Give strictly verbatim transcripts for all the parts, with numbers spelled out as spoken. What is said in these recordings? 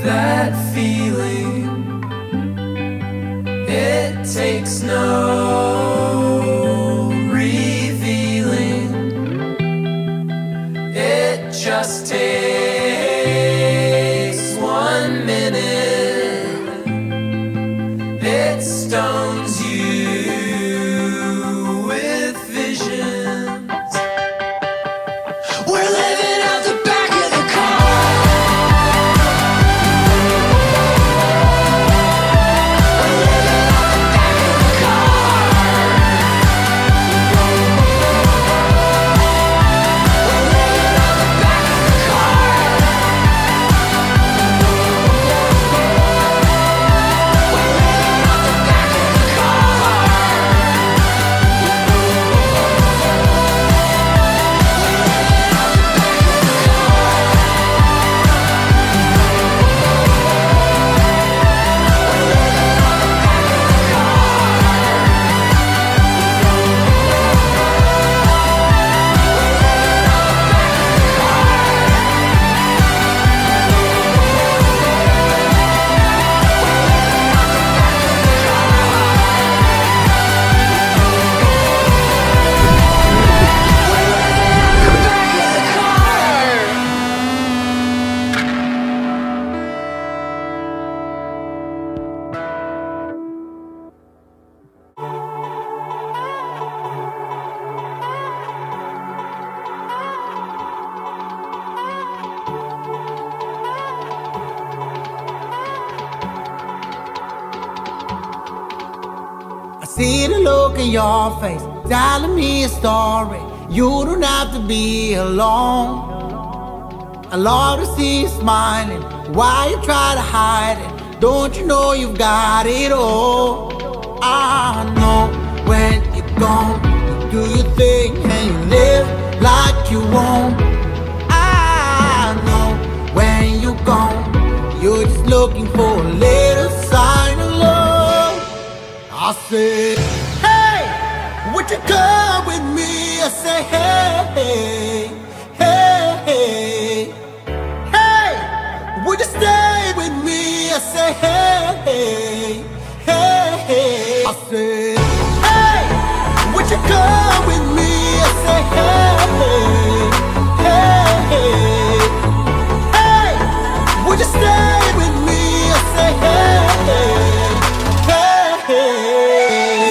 that feeling. It takes no revealing. It just takes one minute. It stones you with visions. We're living out the back of the car. We're living out the back of the car. We're living out the back of the car. We're living out the back of the car. I see the look in your face, telling me a story. You don't have to be alone. I love to see you smiling. Why you try to hide it? Don't you know you've got it all? I know when you're gone, you do your thing and you live like you won't. I know when you're gone, you're just looking for a little sign of love. I said, hey, would you come with me? I say, hey, hey, hey, hey, would you stay with me? I say, hey, hey, hey, I said, hey, would you come with me? I say, hey, hey, hey, hey, would you stay with me? I say, hey, hey, hey.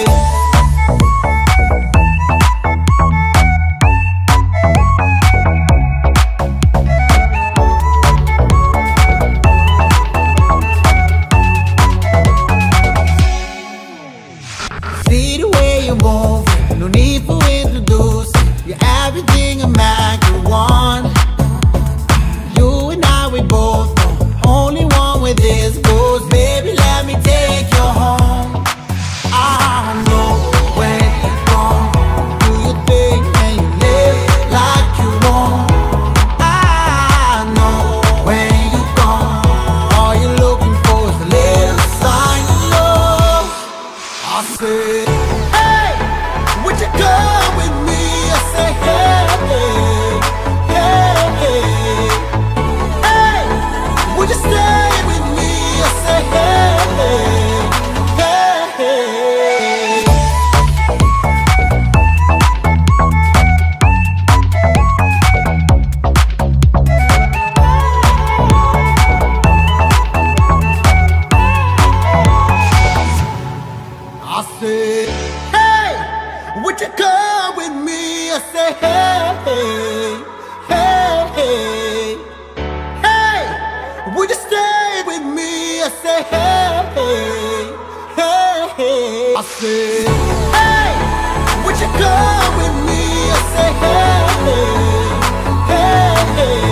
See the way you move, no need for introducing. You're everything a man could want. You and I, we both know, only one with this goes. Baby, let me take you home. I know when you're gone, do your thing and you live like you won't. I know when you're gone, all you're looking for is a little sign of love. I said, hey, would you come with me? I say, hey, hey, hey, hey, would you stay with me? I say, hey, hey, hey. I said, hey, would you come with me? I say, hey, hey, hey, hey, would you stay with me? I say, hey, hey, hey, I said, hey, would you come with me? I say, hey, hey, hey.